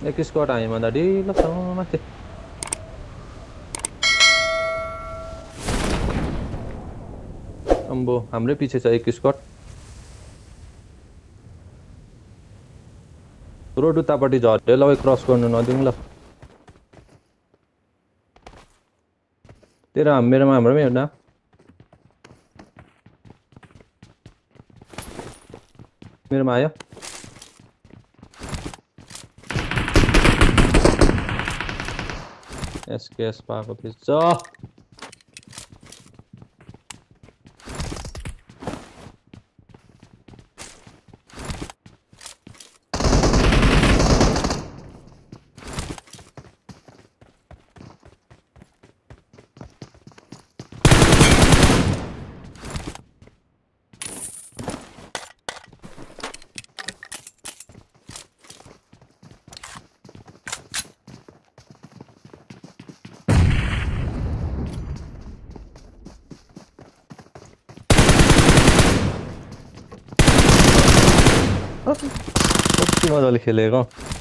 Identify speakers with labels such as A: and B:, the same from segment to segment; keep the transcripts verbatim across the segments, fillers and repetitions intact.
A: एक स्क्वाड आयो भन्दा ढिलो छ माथि अम्बो हाम्रै पछि छ एक स्क्वाड रोड उतापट्टि झर्यो ल क्रस गर्नु नदिउँ ल तेरो मेरोमा हाम्रोमै एउटा मेरोमा आयो एसकेएस पाएको थिएछ कति मजाले खेलेको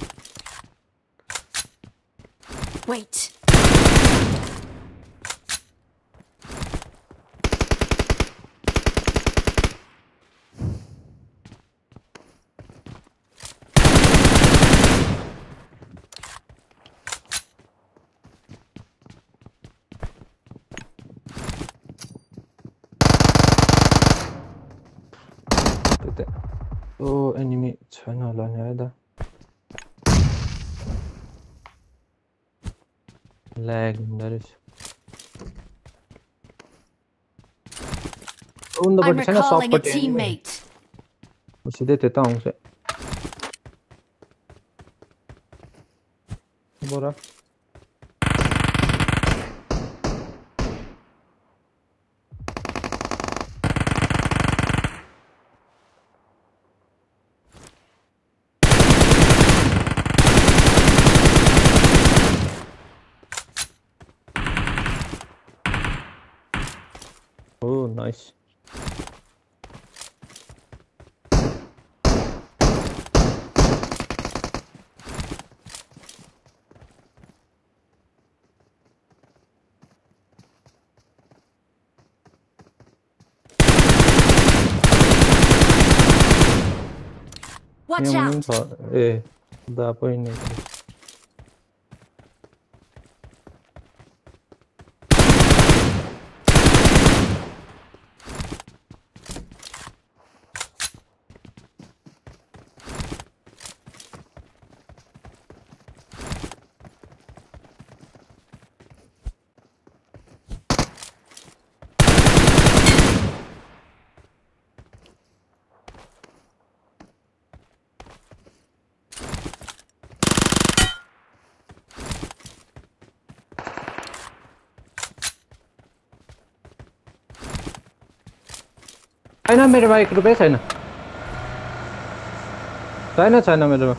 B: Wait.
A: ओ एनिमी छैन होला नि है दा ल्याग हुँदो रहेछ उन्नपट्टि छैन सबपट्टि एनिमी सिधै त्यता आउँछ बोरा Oh, nice.
B: Watch out.
A: Eh, da poi ne. छैन मेरोमा एक रुपैयाँ छैन छैन छैन मेरोमा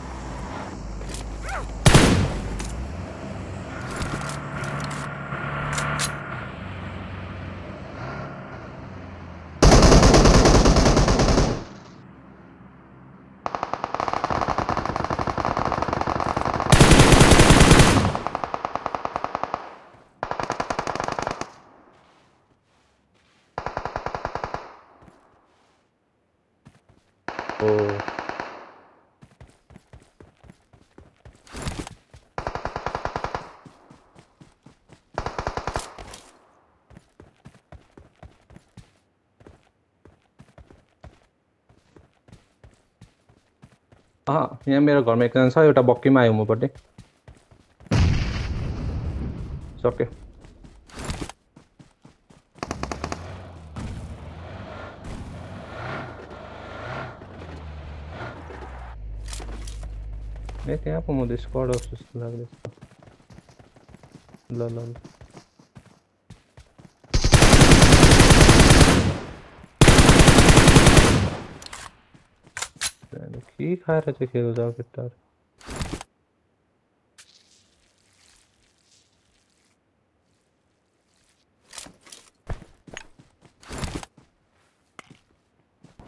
A: अँ यहाँ मेरो घरमा एकजना छ एउटा बक्कीमा आयो मपट्टि सक्यो ए त्यहाँ पो म स्क्वाड आउँछु जस्तो लाग्दैछ ल ल ल के खाएर चाहिँ खेल्छ केटाहरु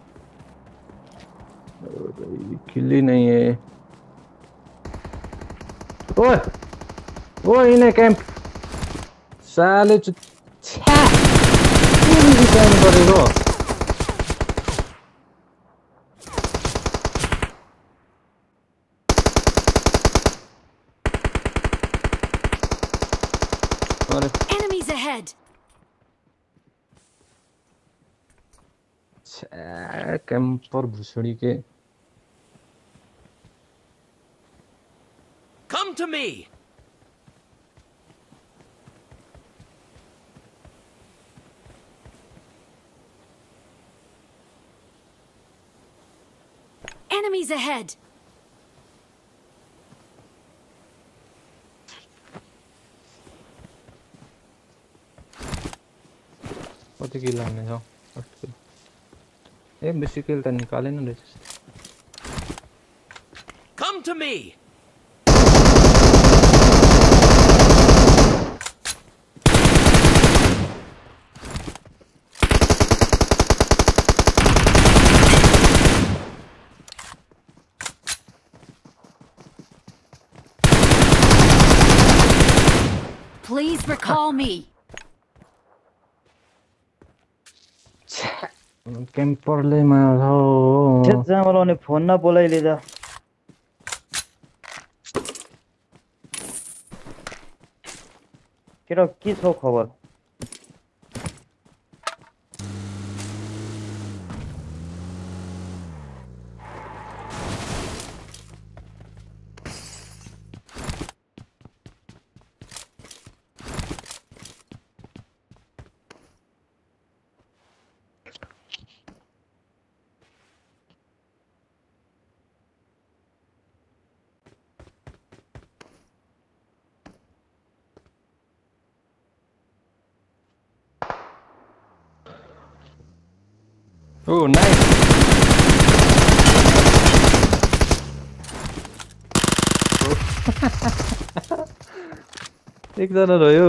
A: किल ही नहीं है ओए ओए इन कैंप साले च छ्या कुन डिजाइन गरेको अरे
B: Enemies ahead.
A: छ्या कैंपर भुसड़ी के
C: Come to me.
B: Enemies ahead.
A: कति किल लाग्ने छ फर्स्ट किल ए बेसी किल त निकालेन रहेछ
C: Come to me.
B: Please recall me.
A: कैंपरले मार हो
D: छेत जहाँ बोलाउने फोन न बोलाइले जा केटा के छ खबर
A: Oh, nice. एकजना रह्यो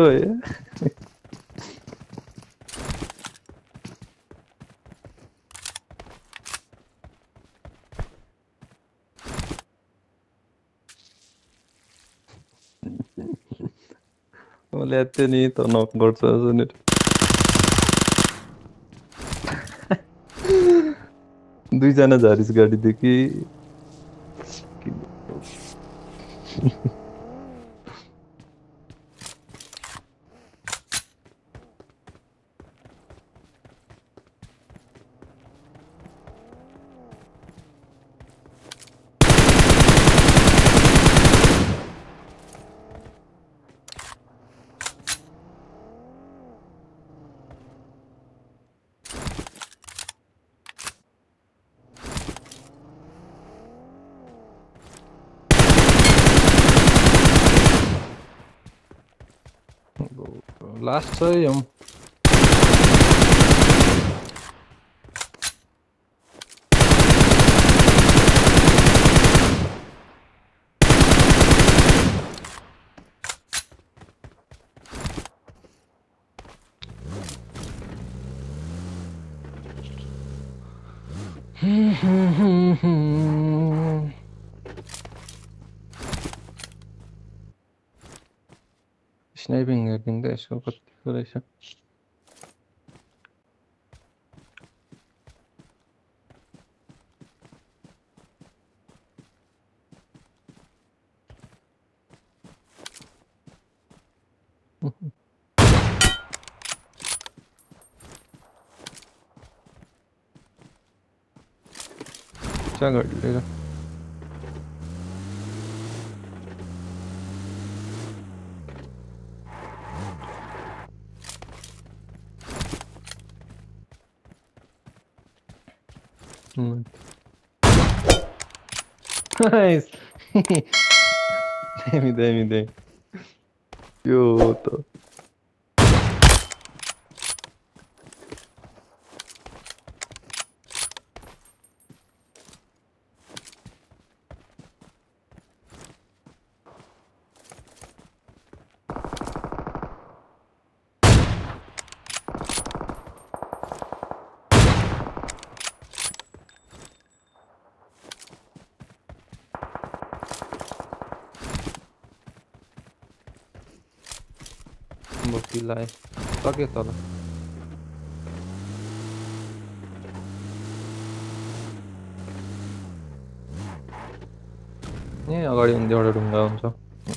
A: मैले त्यो नि त नक गर्छ सुनेर दुईजना झारिस गाडीदेखि लास्ट चाहिँ हम स्नाइपिङ हेर्दिङ त यसको कतिको रहेछ क्या गरिदिएर Nice. Demi, demi, demi. Yo, to. बोकी लाए सके तल ए अगाडि एउटा ढुङ्गा हुन्छ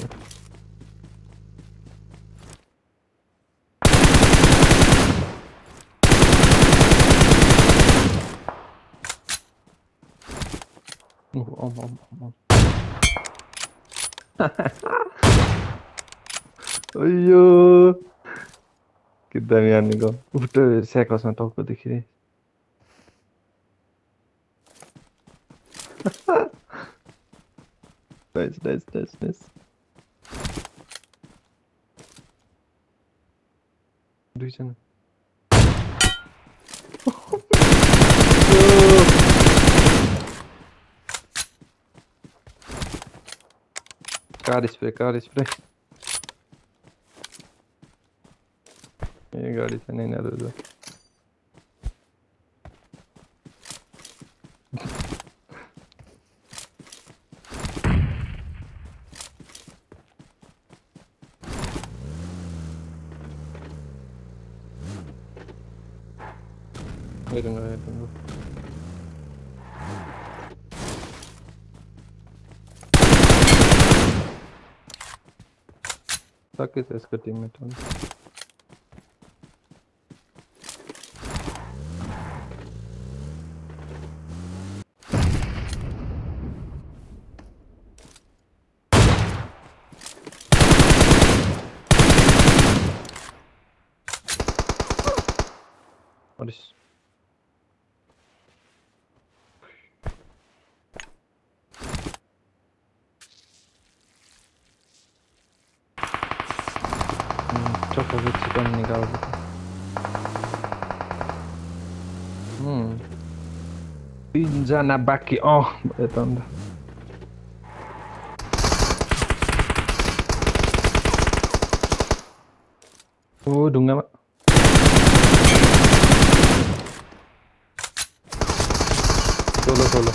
A: Oh, oh, oh, oh. अयो के दामी हानेको उल्टो स्याकसमा टाउको देखिरे नाइस नाइस नाइस नाइस दुईजना कार स्प्रे कार स्प्रे ए गाडी छैन यिनीहरू हेरौँ हेरौँ सके छ यसको टिममेट हो अरिस चक्कर चिकन निकाल हम्म तीनजना बाँकी अँ यता अन्त ओ ढुङ्गामा सोलो सोलो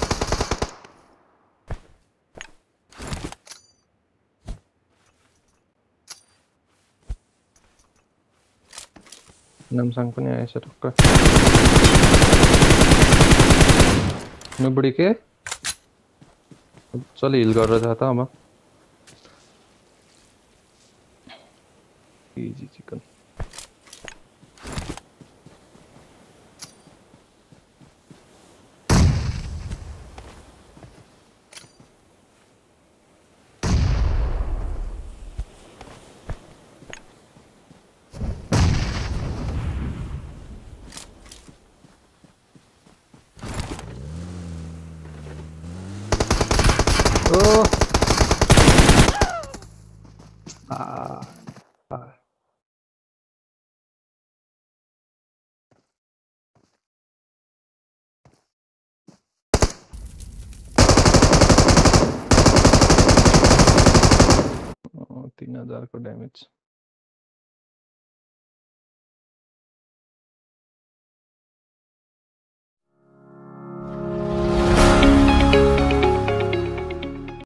A: नामसाङ पनि आएछ टक्क नबडी के चल हिल गरेर जा त अब easy chicken Oh! Ah! Ah! Oh, तीन हजार को डैमेज